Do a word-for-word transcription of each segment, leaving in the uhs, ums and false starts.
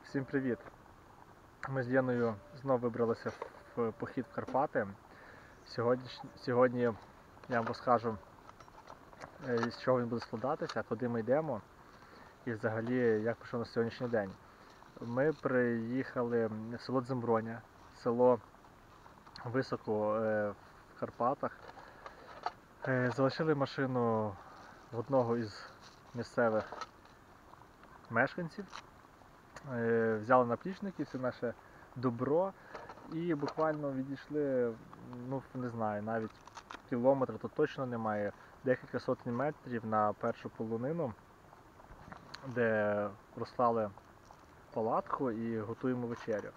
Всім привіт! Ми з Леною знову вибралися в похід в Карпати. Сьогодні, сьогодні я вам розкажу, з чого він буде складатися, куди ми йдемо і взагалі як пройшов на сьогоднішній день. Ми приїхали в село Дземброня, село високо в Карпатах. Залишили машину в одного із місцевих мешканців. Взяли наплічники, все наше добро і буквально відійшли, ну не знаю, навіть кілометр, то точно немає, декілька сотень метрів на першу полонину, де розклали палатку і готуємо вечерю.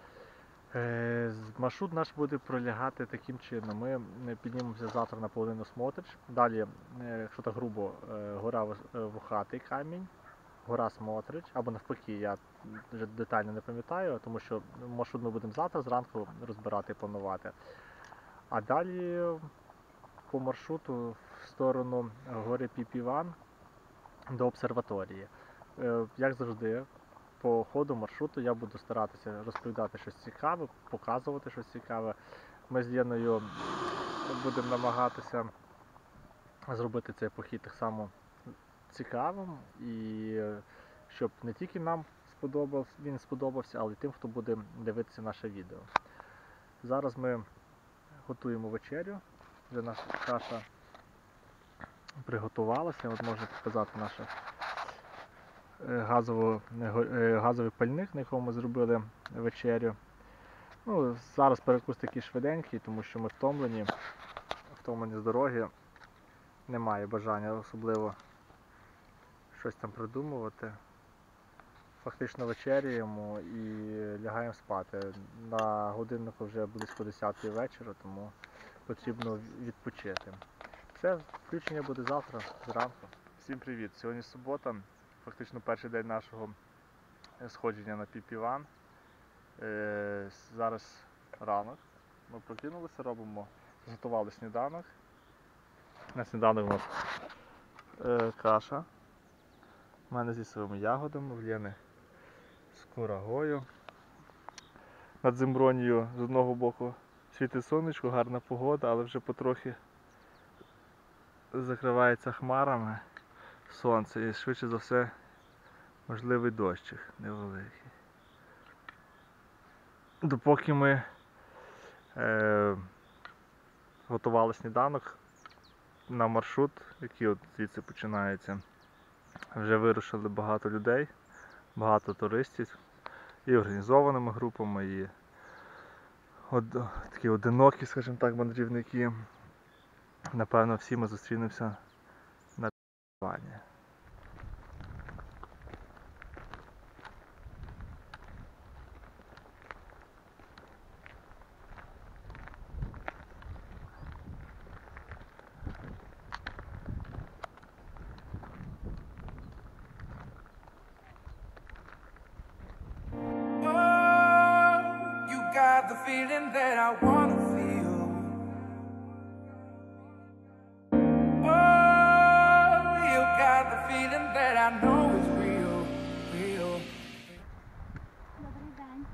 Маршрут наш буде пролягати таким чином. Ми піднімемося завтра на полонину Смотрич, далі, якщо так грубо, гора Вухатий камінь, гора Смотрич, або навпаки, я вже детально не пам'ятаю, тому що маршрут ми будемо завтра зранку розбирати і планувати. А далі по маршруту в сторону гори Піпіван до обсерваторії. Як завжди, по ходу маршруту я буду старатися розповідати щось цікаве, показувати щось цікаве. Ми з Леною будемо намагатися зробити цей похід так само цікавим, і щоб не тільки нам сподобався, він сподобався, але й тим, хто буде дивитися наше відео. Зараз ми готуємо вечерю, вже наша каша приготувалася, от можна показати наш газовий, газовий пальник, на якому ми зробили вечерю. Ну, зараз перекус такий швиденький, тому що ми втомлені, втомлені з дороги, немає бажання особливо щось там придумувати. Фактично вечеряємо і лягаємо спати. На годиннику вже близько десятої вечора, тому потрібно відпочити. Все, включення буде завтра зранку. Всім привіт! Сьогодні субота, фактично перший день нашого сходження на Піпіван. Е, зараз ранок. Ми прокинулися, робимо, готували сніданок. На сніданок у нас е, каша. У мене зі своїми ягодами, в Лени з курагою. Над Дзембронею з одного боку світить сонечко, гарна погода, але вже потрохи закривається хмарами сонце і швидше за все можливий дощик невеликий. Допоки ми е, готували сніданок на маршрут, який от звідси починається, вже вирушили багато людей, багато туристів, і організованими групами, і од... такі одинокі, скажімо так, мандрівники. Напевно, всі ми зустрінемося на Піпівані. The feeling that I wanna feel. Oh, you got the feeling that I know is real, real. Добрий день.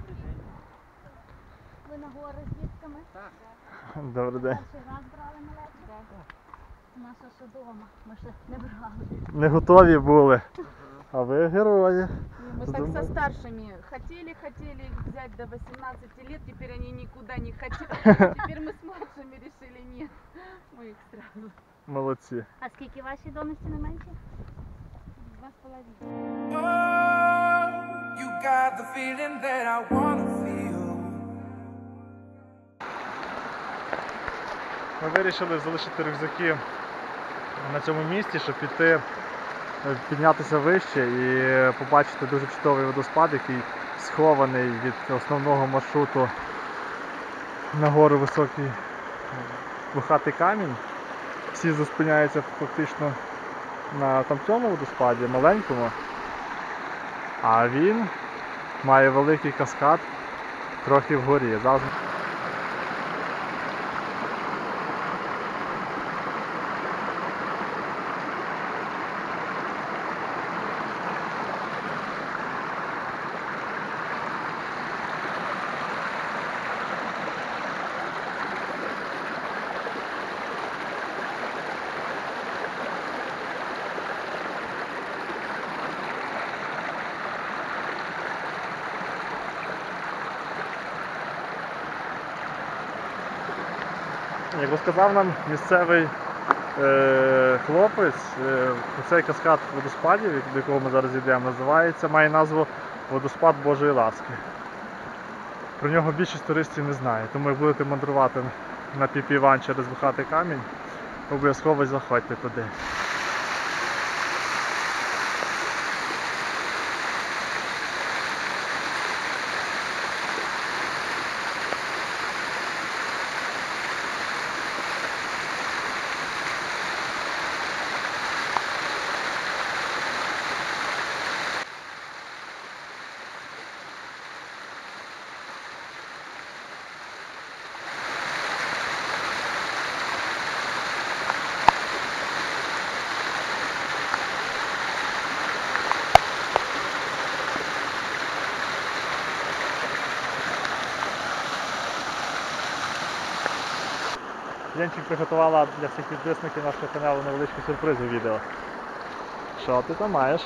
Ви на гори з дітками? Так. Добрий день. Перший раз брали малечу? Так. У нас ось вдома. Ми ще не брали. Не готові були. А ви герої. Мы так со старшими хотели, хотели их взять до восемнадцати лет, теперь они никуда не хотят. Теперь мы с младшими решили нет. Мы их сразу. Молодці. А скільки вашій донечці не менше? Два с половиной. Oh, you got the feeling that I wanna feel. Ми вирішили залишити рюкзаки на цьому місці, щоб піти, піднятися вище і побачити дуже чудовий водоспад, який схований від основного маршруту на гору високий Вухатий камінь. Всі зупиняються фактично на там цьому водоспаді, маленькому, а він має великий каскад трохи вгорі. Зараз Як розказав нам місцевий е, хлопець, е, цей каскад водоспадів, до якого ми зараз йдемо, називається, має назву Водоспад Божої ласки. Про нього більшість туристів не знає, тому як будете мандрувати на Піпіван через Бухатий камінь, обов'язково заходьте туди. Янчик приготувала для всіх підписників нашого каналу невеличкий сюрприз у відео. Що ти там маєш?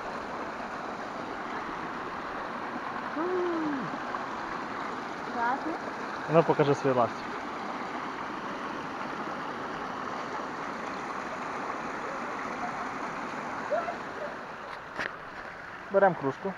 Красный. Ну покажи свій ластик. Беремо кружку.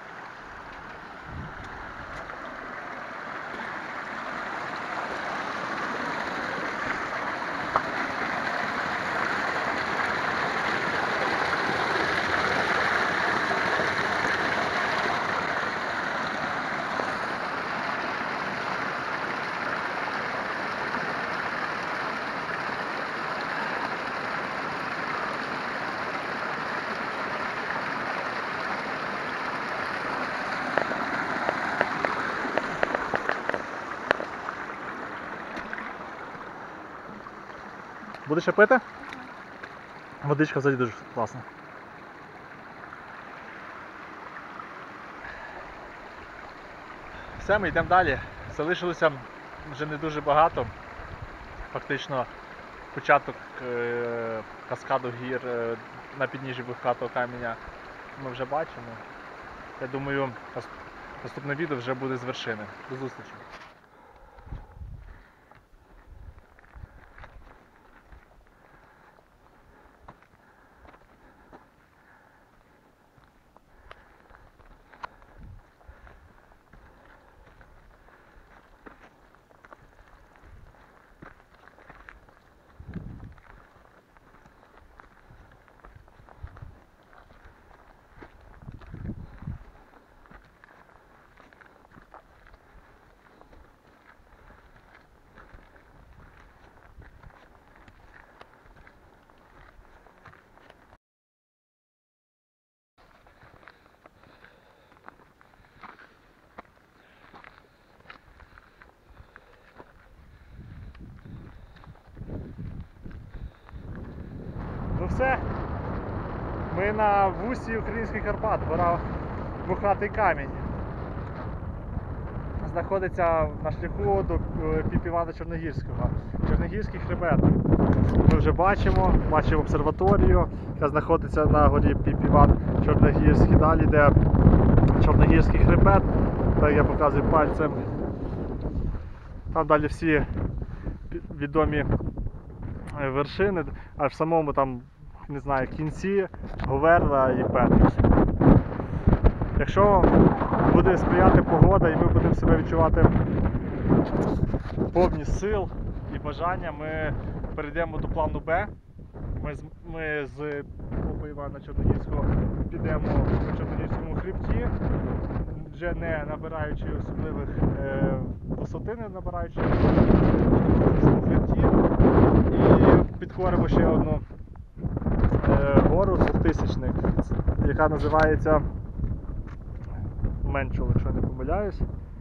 Будеш ще пити? Водичка взагалі дуже класна. Все, ми йдемо далі. Залишилося вже не дуже багато. Фактично початок е каскаду гір е на підніжжі Бухатого каменя ми вже бачимо. Я думаю, наступне відео вже буде з вершини. До зустрічі. Ну все, ми на вусі українських Карпат, гора Бухатий камінь. Знаходиться на шляху до Піпівана Чорногірського. Чорногірський хребет. Ми вже бачимо, бачимо обсерваторію, яка знаходиться на горі Піпіван Чорногірський. Далі йде Чорногірський хребет, так я показую пальцем. Там далі всі відомі вершини, аж в самому там, не знаю, кінці Говерла і Петрик. Якщо буде сприяти погода і ми будемо себе відчувати повні сил і бажання, ми перейдемо до плану Б. Ми з, ми з Попа Івана Чорногірського підемо по Чорногірському хребті, вже не набираючи особливих е, висоти, не набираючи на Чорногірському хребті. І підкоримо ще одну е, гору двохтисячник, яка називається Менчул, якщо я не помиляюсь.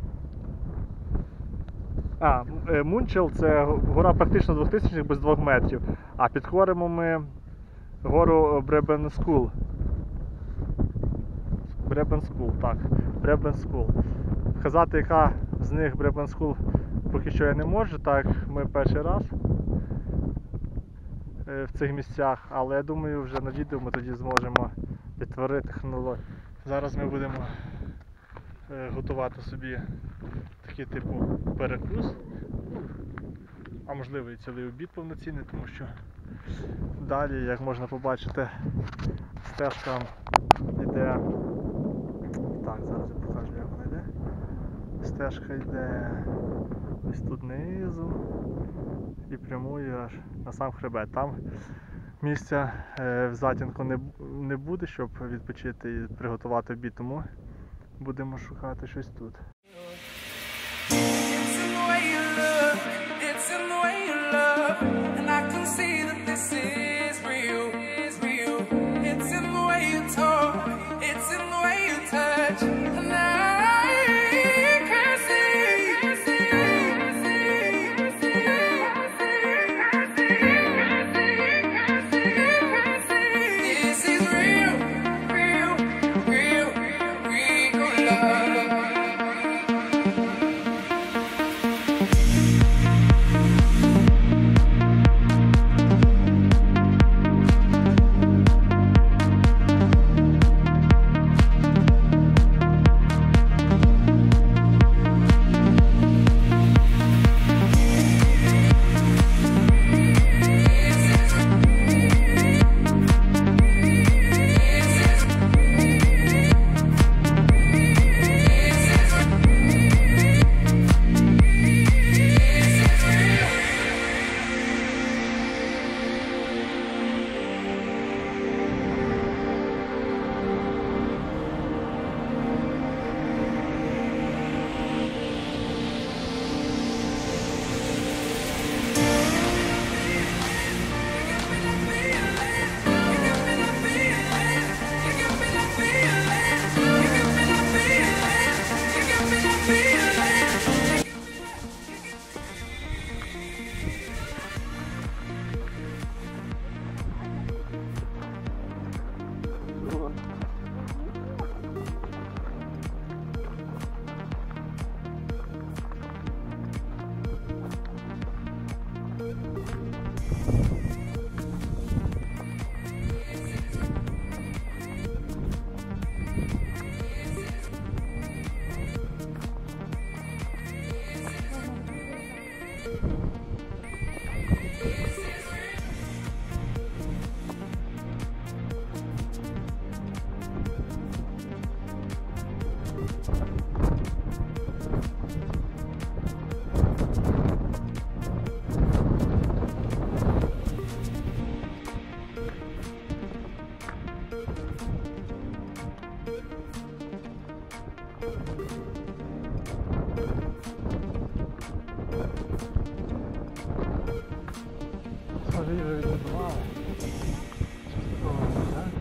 А, Мунчел – це гора практично двохтисячник, без двох метрів. А підкоримо ми гору Бребенскул. Бребенскул, так. Бребенскул. Сказати, яка з них Бребенскул, поки що я не можу, так, ми перший раз в цих місцях, але я думаю, вже на відео ми тоді зможемо відтворити хронологію. Зараз ми будемо готувати собі такий типу перекус. а можливо і цілий обід повноцінний, тому що далі, як можна побачити, стежка йде. Так, зараз я покажу, як вона йде. Стежка йде ось тут знизу і прямує аж на сам хребет. Там місця е, в затінку не, не буде, щоб відпочити і приготувати обід, тому будемо шукати щось тут. It's in the way you look, it's in the way you love, and I can see that this is real, is real. It's in the way you talk, it's in the way you touch, and I can see, can see, can see, can see, can see, can see. This is real, real, real, real love. Вже вже відбудували. Частково, так?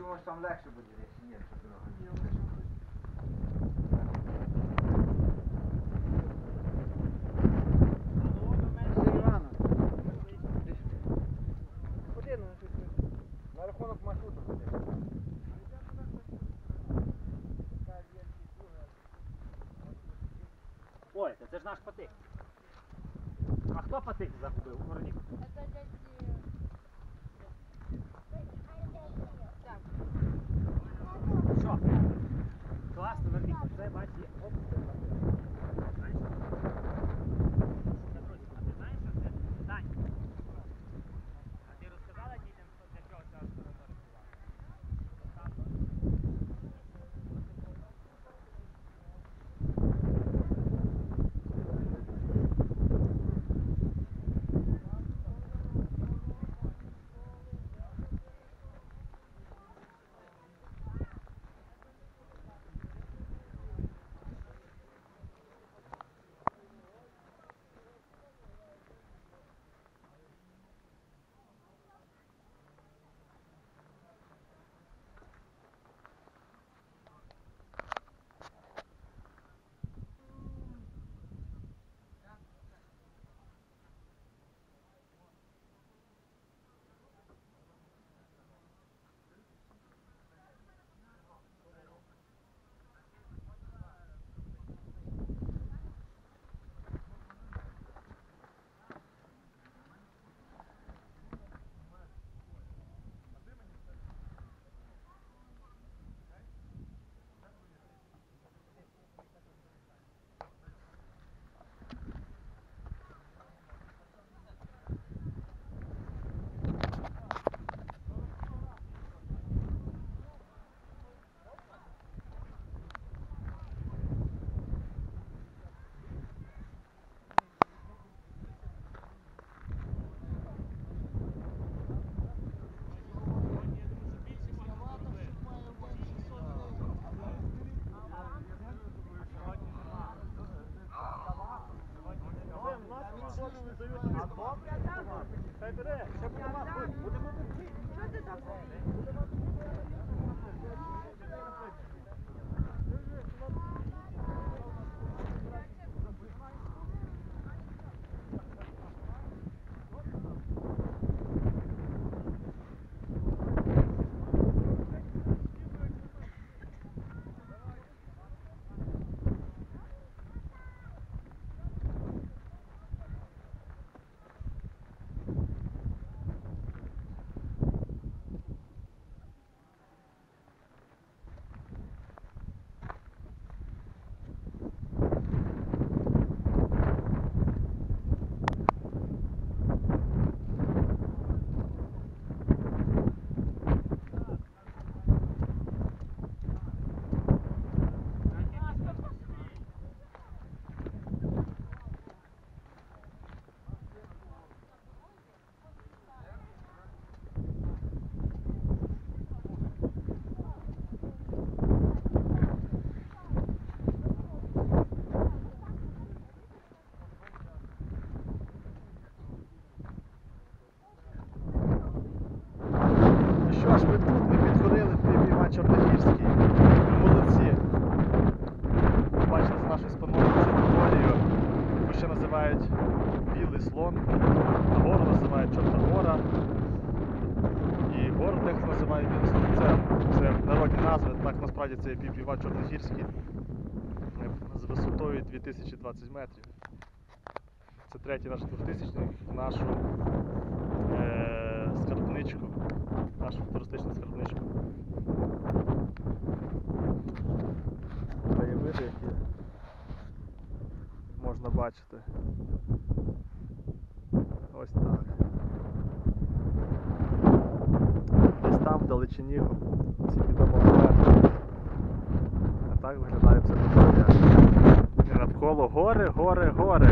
думаю, що там легше буде речі. Ні, що дорога. На рахунок маршруту буде. Ой, та це ж наш патик. А хто патик загубив? Вероніка? Що? Класно, Вероніка. Це, бач, є. Оп, це знаєш? Друзі, а ти знаєш, що це? Дань. А ти розказала дітям, що для чого ця сторона Що ж, ми тут, ми підходили в Іван Чорногірський. Молодці. Бачите, за нашою спиною це територію, яку ще називають Білий слон, гору називають Чорта Гора. І гору дехто називає Білий слон. Це, це народні назви, так насправді це піп Іван Чорногірський з висотою дві тисячі двадцять метрів. Це третій наш двохтисячний в нашу е, скарбничку. Нашу туристичну скарбничку. Краєвиди, які можна бачити. Ось так. Десь там вдалечині ці відомовлення. А так виглядає це територія. І навколо гори, гори, гори.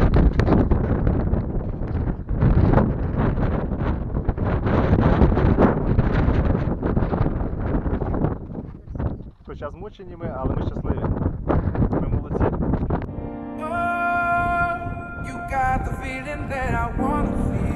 Хоча змучені ми, але ми щасливі. Ми молодці. Oh, you got the feeling that I wanna feel.